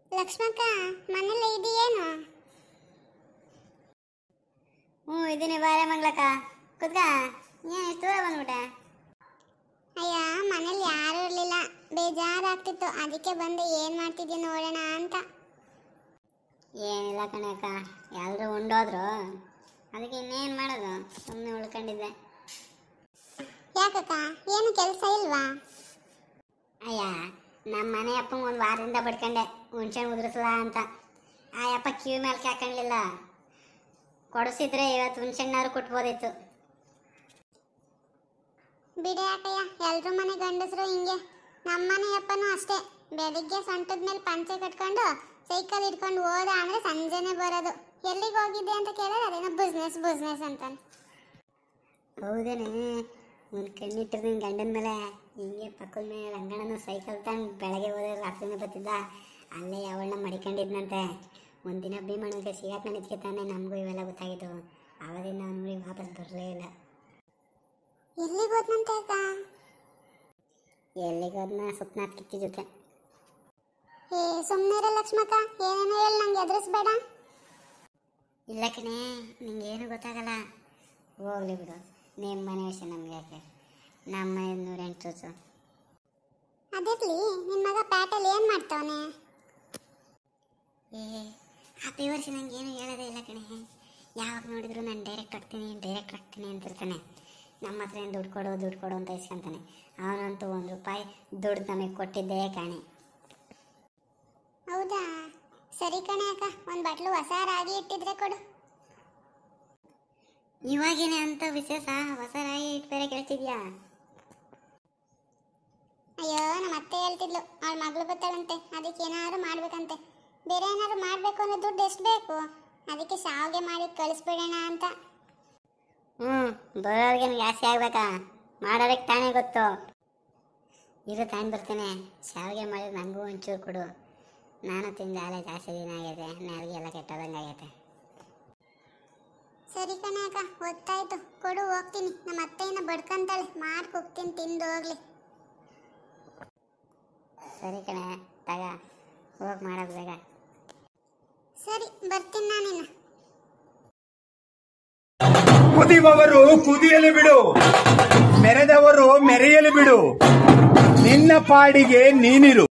ಲಕ್ಷ್ಮಕ್ಕ ಮನೇಲಿ ಇದೆಯೇನು? ಇದೀನಿ ಬಾರೆ ಮಂಗ್ಲಕ್ಕ ಕುತ್ಕ. ಏನು ಇಷ್ಟು ದೂರ ಬಂದ್ಬಿಟ್ಟೆ? ಅಯ್ಯ ಮನೇಲಿ ಯಾರು ಇರಲಿಲ್ಲ, ಬೇಜಾರಾಗ್ತಿತ್ತು, ಅದಕ್ಕೆ ಬಂದೆ. ಏನು ಮಾಡ್ತಿದ್ಯಾ ನೋಡೋಣ ಅಂತ. ಏನಿಲ್ಲ ಕಣಕ್ಕ, ಎಲ್ಲರೂ ಉಂಡೋದ್ರು, ಅದಕ್ಕೆ ಇನ್ನೇನು ಮಾಡೋದು, ಸುಮ್ಮನೆ ಉಳ್ಕೊಂಡಿದ್ದೆ. ಯಾಕಕ್ಕ, ಏನು ಕೆಲಸ ಇಲ್ವಾ? ಅಯ್ಯ ನಮ್ಮ ಮನೆ ಅಪ್ಪಂಗೆ ಒಂದು ವಾರದಿಂದ ಬಡ್ಕೊಂಡೆ ಹುಣ್ಸೆ ಉದುರಿಸಲ ಅಂತ. ಆ ಅಪ್ಪ ಕಿವಿ ಮೇಲೆ ಹಾಕೊಂಡ್ಲಿಲ್ಲ. ಕೊಡಿಸಿದ್ರೆ ಇವತ್ತು ಹುಣ್ಸೆಣ್ಣಾರು ಕೊಟ್ಬೋದಿತ್ತು. ಬಿಡಿ ಯಾಕಯ್ಯ, ಎಲ್ರ ಮನೆ ಗಂಡಸರು ಹಿಂಗೆ. ನಮ್ಮ ಮನೆ ಅಪ್ಪನೂ ಅಷ್ಟೇ, ಬೆಳಿಗ್ಗೆ ಸೊಂಟದ ಮೇಲೆ ಪಂಚೆ ಕಟ್ಕೊಂಡು ಸೈಕಲ್ ಹಿಡ್ಕೊಂಡು ಹೋದ ಅಂದ್ರೆ ಸಂಜೆನೆ ಬರೋದು. ಎಲ್ಲಿಗೆ ಹೋಗಿದ್ದೆ ಅಂತ ಕೇಳಿದ್ರೆ ಅದೇನೋ ಬಿಸ್ನೆಸ್ ಅಂತಾನೆ. ಹೌದೇನೆ, ಒಂದು ಕಣ್ಣಿಟ್ಟರು ನಿನ್ನ ಗಂಡನ ಮೇಲೆ. ಹಿಂಗೆ ಪಕ್ಕದ ಮೇಲೆ ರಂಗಣ್ಣನ ಸೈಕಲ್ ತಗೊಂಡು ಬೆಳಗ್ಗೆ ಹೋದ್ರೆ ರಾತ್ರಿನೇ ಬರ್ತಿದ್ದ. ಅಲ್ಲೇ ಅವಳನ್ನ ಮಡಿಕೊಂಡಿದ್ನಂತೆ. ಒಂದಿನ ಭೀಮಣ್ಣಗೆ ಸಿಗಾಕ್ ನಿಂತ್ಕೆ ತಾನೆ ನಮಗೂ ಇವೆಲ್ಲ ಗೊತ್ತಾಗಿದ್ದು. ಅವರಿಂದ ಅವನಿಗೆ ವಾಪಸ್ ಬರಲೇ ಇಲ್ಲ. ಎಲ್ಲಿಗೆ ಹೋದ್ನಂತೆ ಅಕ್ಕ? ಎಲ್ಲಿಗೋದ್ನ ಸುಪ್ನಾಥ್ ಕಿಕ್ಕಿ ಜೊತೆ. ಏ ಸುಮ್ಮನೆ ಲಕ್ಷ್ಮಕ್ಕ, ಏನೇನೋ ಹೇಳಿ ನಂಗೆ ಎದುರಿಸ್ಬೇಡ. ಇಲ್ಲ ಕಣೆ, ನಿಂಗೇನು ಗೊತ್ತಾಗಲ್ಲ. ಹೋಗ್ಲಿ ಬಿಡು, ನಿಮ್ಮ ಮನೆ ವಿಷಯ ನಮ್ಗೆ ಯಾಕೆ, ನಮ್ಮ ಮನೆ 108 ರುಚು. ಅದಿರ್ಲಿ, ನಿನ್ನ ಮಗ ಪ್ಯಾಟಲ್ಲಿ ಏನು ಮಾಡ್ತಾವನೆ? ಆ ಬೇವರ್ಸಿ ನಂಗೇನು ಹೇಳೋದೇ ಇಲ್ಲ ಕಣೆ. ಯಾವಾಗ ನೋಡಿದ್ರು ನಾನು ಡೈರೆಕ್ಟ್ ಆಗ್ತೀನಿ ಅಂತಿರ್ತಾನೆ. ನಮ್ಮ ಹತ್ರ ಏನು ದುಡ್ಡು ಕೊಡು ಅಂತ ಇಸ್ಕೊಂತಾನೆ. ಅವನಂತೂ 1 ರೂಪಾಯಿ ದುಡ್ಡು ನಮಗೆ ಕೊಟ್ಟಿದ್ದೇ ಕಾಣೆ. ಹೌದಾ, ಸರಿ ಕಣೆ ಅಕ್ಕ, ಒಂದು ಬಟ್ಲು ಹೊಸ ರಾಗಿ ಇಟ್ಟಿದ್ರೆ ಕೊಡು. ಇವಾಗೇನೆ ಅಂತ ವಿಶೇಷ ಹೊಸ ರಾಗಿ ಇಟ್ಟು ಬೇರೆ ಕೇಳ್ತಿದ್ಯಾ? ಅಯ್ಯೋ, ನಮ್ಮ ಅತ್ತೆ ಹೇಳ್ತಿದ್ಲು, ಅವಳ ಮಗಳು ಬರ್ತಾಳಂತೆ, ಅದಕ್ಕೆ ಏನಾದ್ರು ಮಾಡ್ಬೇಕಂತೆ. ಬೇರೆ ಏನಾದ್ರು ಮಾಡಬೇಕು ಅಂದ್ರೆ ದುಡ್ಡು ಎಷ್ಟು ಬೇಕು, ಅದಕ್ಕೆ ಶಾವಿಗೆ ಮಾಡಿ ಕಳಿಸ್ಬಿಡೋಣ ಅಂತ. ಬರೋರ್ಗೇನು ಜಾಸ್ತಿ ಆಗ್ಬೇಕಾ? ಮಾಡೋದಕ್ಕೆ ತಾನೇ ಗೊತ್ತು. ಇರು ತಾನು ಬರ್ತೇನೆ. ಶಾವಿಗೆ ಮಾಡಿದ್ರೆ ನನಗೂ ಒಂಚೂರು ಕೊಡು. ನಾನು ತಿಂದ ಆಲೆ ಜಾಸ್ತಿ ದಿನ ಆಗೈತೆ, ನಾಲ್ಗೆ ಎಲ್ಲ ಕೆಟ್ಟದಂಗೆ ಆಗೈತೆ. ಸರಿ ಕಣೆ ಅಕ್ಕ, ಗೊತ್ತಾಯ್ತು, ಕೊಡು, ಹೋಗ್ತೀನಿ. ನಮ್ಮ ಅತ್ತೆಯನ್ನು ಬಡ್ಕೊಂತಾಳೆ, ಮಾಡಿ ಹೋಗ್ತೀನಿ, ತಿಂದು ಹೋಗ್ಲಿ. ಸರಿ ಕಣೆ, ತಗ ಹೋಗಿ ಮಾಡೋದು ಬೇಗ. ಸರಿ, ಬರ್ತೀನಿ ನಾನಿನ್ನ. ಕುದಿಯುವವರು ಕುದಿಯಲು ಬಿಡು, ಮೆರೆದವರು ಮೆರೆಯಲು ಬಿಡು, ನಿನ್ನ ಪಾಡಿಗೆ ನೀನಿರು.